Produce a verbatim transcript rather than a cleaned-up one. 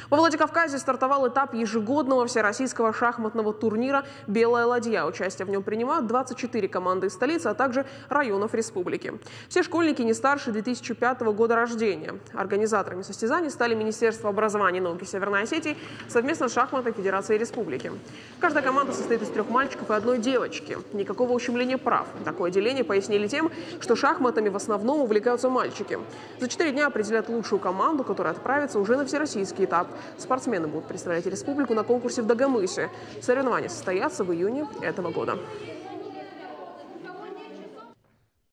Во Владикавказе стартовал этап ежегодного всероссийского шахматного турнира «Белая ладья». Участие в нем принимают двадцать четыре команды из столицы, а также районов республики. Все школьники не старше две тысячи пятого года рождения. Организаторами состязаний стали Министерство образования и науки Северной Осетии совместно с Шахматной Федерацией Республики. Каждая команда состоит из трех мальчиков и одной девочки. Никакого ущемления прав. Такое деление пояснили тем, что шахматами в основном увлекаются мальчики. За четыре дня определят лучшую команду, которая отправится уже на всероссийский этап. Спортсмены будут представлять республику на конкурсе в Дагомысе. Соревнования состоятся в июне этого года.